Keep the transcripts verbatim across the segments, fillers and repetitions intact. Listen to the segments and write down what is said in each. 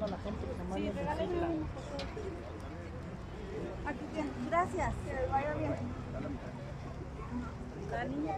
a la gente que más Sí, necesita. Aquí tiene. Gracias, que les vaya bien. La niña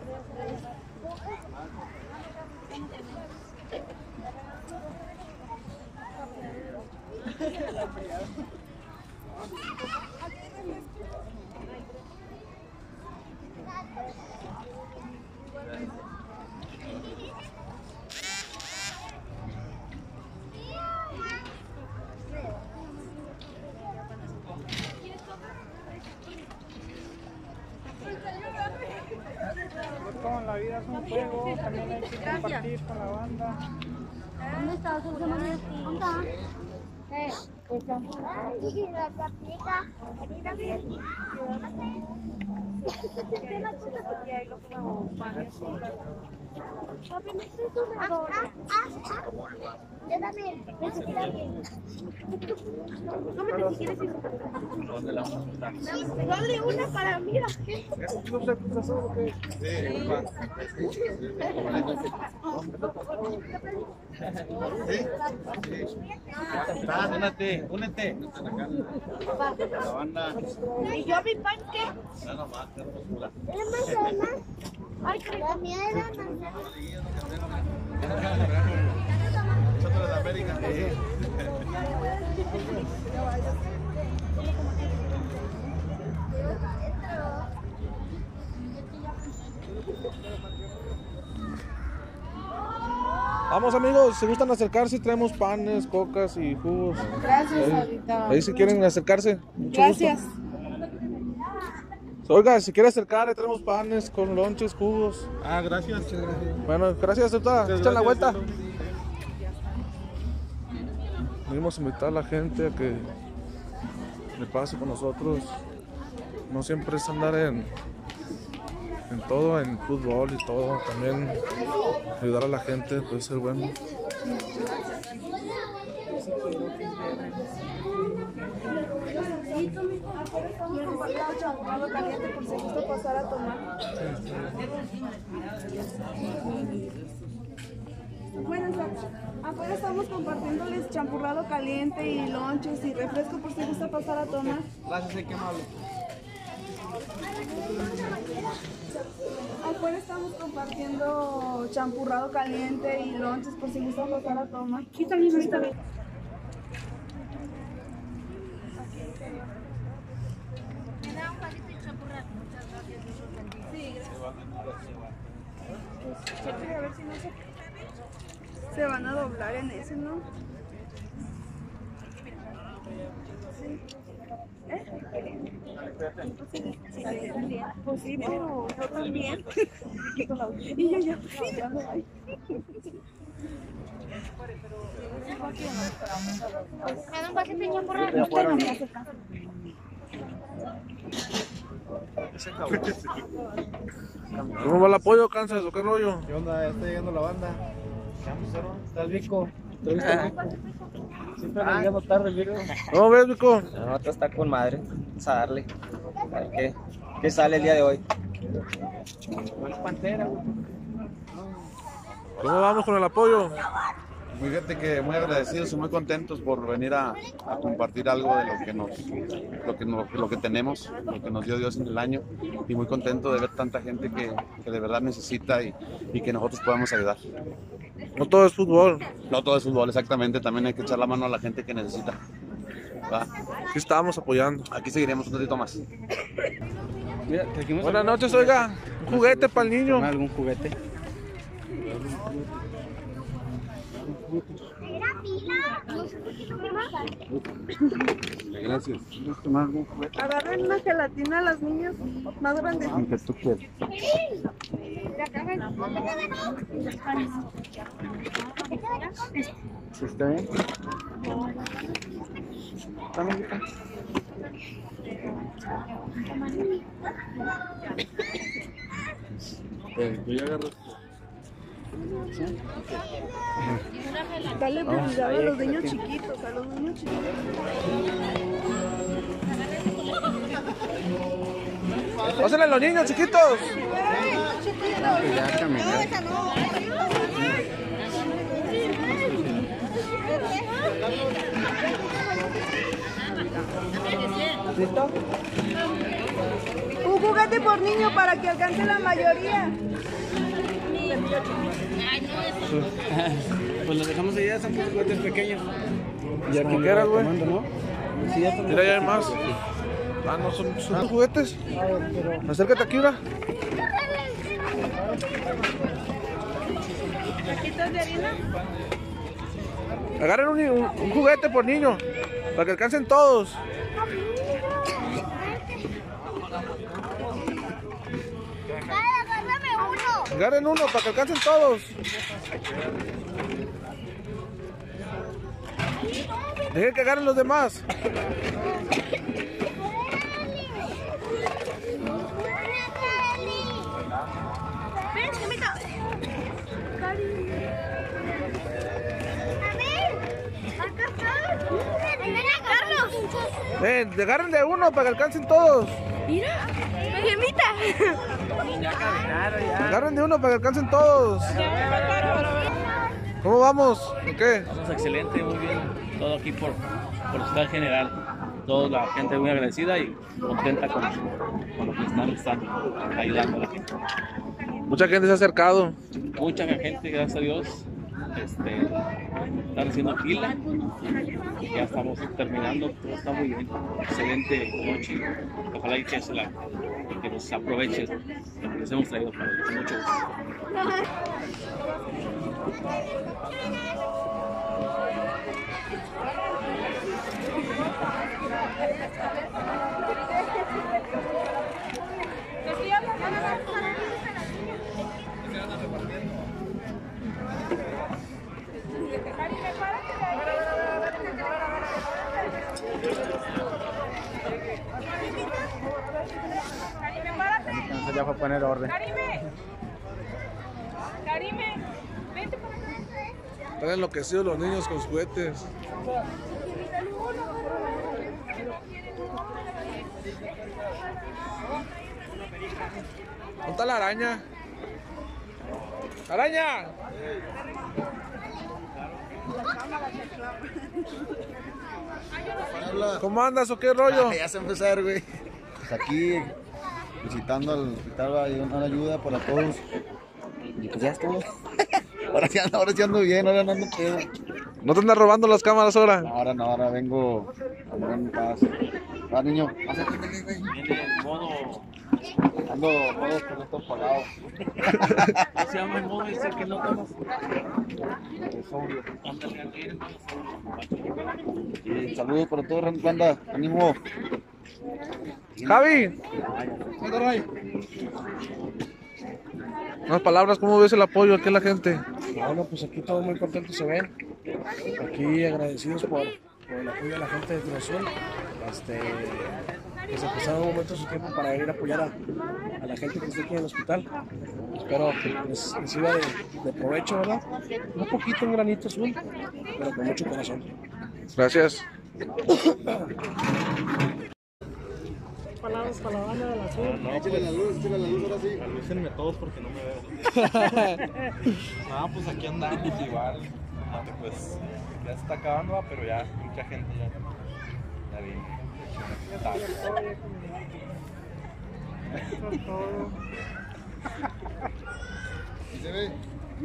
Como en la vida es un juego, también hay que compartir con la banda. ¿Dónde está su hermano? ¿Dónde está? Eh, pues aquí la capita. Aquí también. Papi, me estoy tomando. Ah, ah, ah. Yo también. Yo también. No me si quieres ir. ¿Dónde la vamos a montar? Dale una para mí. ¿No te pasó lo que? Sí, papá. Ah, únete, únete. La banda. ¿Y yo mi pan qué? No, nomás, qué hermosura. ¿La manzana? Ay, la mía era manzana. Nosotros de América. Vamos amigos, si gustan acercarse, traemos panes, cocas y jugos. Gracias, Ahí, ahorita. ahí si quieren acercarse. Mucho Gracias. gusto. Oiga, si quiere acercar, ahí traemos panes con lonches, jugos. Ah, gracias. Bueno, gracias a todas. Echan la vuelta. Venimos a invitar a la gente a que le pase con nosotros. No siempre es andar en, en todo, en fútbol y todo. También ayudar a la gente puede ser bueno. Champurrado caliente por si gusta pasar a tomar. Bueno, afuera estamos compartiéndoles champurrado caliente y lonches y refresco por si gusta pasar a tomar. Gracias, qué amable. Afuera estamos compartiendo champurrado caliente y lonches por si gusta pasar a tomar. Aquí también está bien. A ver si no se, se van a doblar en ese, ¿no? Sí. ¿Eh? Pues sí, pero yo también. Y yo ya. ¿Me dan un vasito de champurrado? Usted no me hace caso. ¿Cómo va el apoyo, Kansas? ¿O qué rollo? ¿Qué onda? Ya está llegando la banda. ¿Qué vamos a hacer? ¿Estás Vico? ¿Te viste el Vico? Siempre me llegando tarde el Vico. ¿Cómo ves, Vico? No, otro está con madre. Vamos a darle. A ver qué, qué sale el día de hoy. ¿Cuál Pantera, güey? ¿Cómo vamos con el apoyo? Fíjate que muy agradecidos y muy contentos por venir a, a compartir algo de lo que nos, lo que nos, lo que tenemos, lo que nos dio Dios en el año, y muy contento de ver tanta gente que, que de verdad necesita y, y que nosotros podamos ayudar. No todo es fútbol. No todo es fútbol, exactamente, también hay que echar la mano a la gente que necesita. ¿Va? Aquí estamos apoyando. Aquí seguiremos un ratito más. Mira, trajimos Buenas noches, oiga. Un juguete para el niño. algún juguete. Gracias. Agarren una gelatina a las niñas más grandes. Aunque tú quieras. ¿Sí está bien? ¿También? Eh, yo ya agarro. Dale prioridad a los niños chiquitos, a los niños chiquitos. Pásenle a los niños chiquitos. Ya caminar. No, ¿Listo? Un juguete por niño para que alcance la mayoría. Pues lo dejamos allá, son juguetes pequeños. Y aquí quieras, güey. ¿No? Sí, ya estamos. Mira, ya hay más. Ah, no, son, son tus juguetes. Acércate aquí, mira. ¿Taquitos de harina? Agarren un, un, un juguete por niño, para que alcancen todos. Agárrame uno. Agarren uno, para que alcancen todos. Dejen que agarren los demás. Ven, Gemita. Ven, agarren de uno, para que alcancen todos. Mira, Gemita. Agarren de uno, para que alcancen todos. ¿Cómo vamos? ¿O qué? Vamos excelente, muy bien. Todo aquí por, por estar general. Toda la gente muy agradecida y contenta con, con lo que están, están ayudando a la gente. Mucha gente se ha acercado. Mucha gente, gracias a Dios, este, están haciendo fila. Ya estamos terminando, todo está muy bien. Excelente noche. Ojalá y que, se la, que nos aproveche lo que les hemos traído para ellos. Con mucho gusto. Entonces ya fue a poner orden. Están enloquecidos los niños con sus juguetes. ¿Dónde está la araña? ¡Araña! ¿Cómo andas o qué rollo? Ah, ya se empezó a ver, güey. Pues aquí visitando al hospital, hay una ayuda para todos. Y pues ya estuvo. Ahora sí ando, ahora sí ando bien, ahora no ando pedo. ¿No te andas robando las cámaras ahora? No, ahora no, ahora vengo a andar en paz. Ah, niño, acércate, güey. Viene en modo, Ando todo que no estoy pagado. ¿cómo se llama el modo ese que no tomas? Sobrio. Ándale, aquí. Y saludos para todos, banda. Ánimo. Javi, unas palabras, ¿cómo ves el apoyo aquí a la gente? Bueno, pues aquí todos muy contentos se ven. Aquí agradecidos por, por el apoyo de la gente de Cruz Azul. Este, que se pasaron un momento de su tiempo para venir a apoyar a, a la gente que está aquí en el hospital. Espero que les, les sirva de, de provecho, ¿verdad? Un poquito, un granito azul, pero con mucho corazón. Gracias. Palabras para la banda del azul. No, échale la luz, échale la luz ahora sí. Alúcenme todos porque no me veo. No, pues aquí andamos igual. Pues ya se está acabando, pero ya mucha gente ya, ya viene. ¿Sí se ve?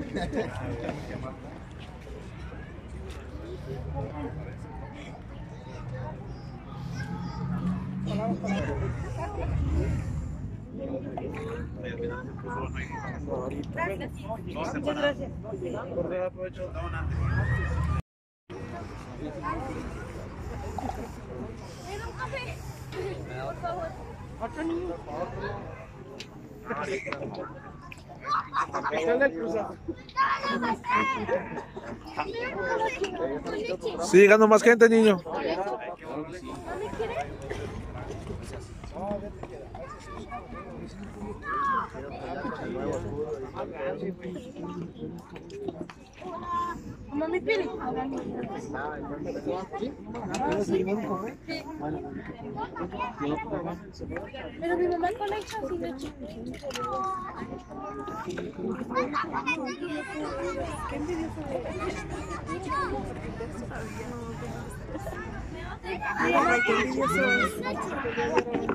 Sigue llegando más gente, niño. Mami Pili. Pero mi mamá con la hija sí leche. Qué envidioso de Ay, qué envidioso es.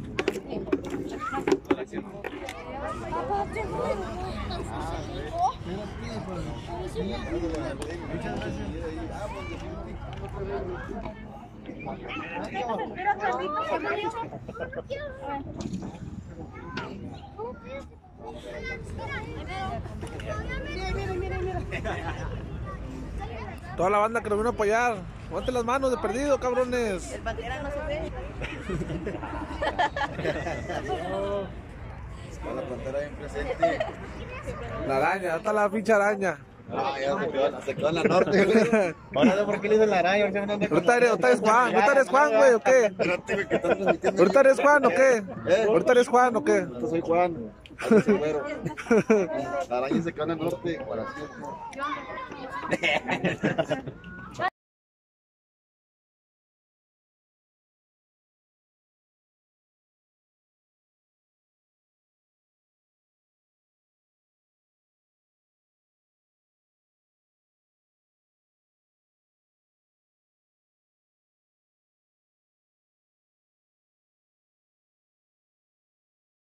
Toda la banda que nos vino a apoyar. Levanten las manos de perdido, cabrones. El bandera no se ve. Está la pantera bien presente. La araña, ¿dónde está la pinche araña? Ah, ya se quedó, se quedó en la norte, güey. Ahora no, ¿por qué le dicen la araña? ¿Ahorita eres, ahorita eres Juan? ¿Ahorita eres Juan, güey, o qué? ¿Ahorita eres Juan o qué? ¿Ahorita eres Juan o qué? Yo soy Juan. Yo soy güero. La araña se quedó en el norte para siempre.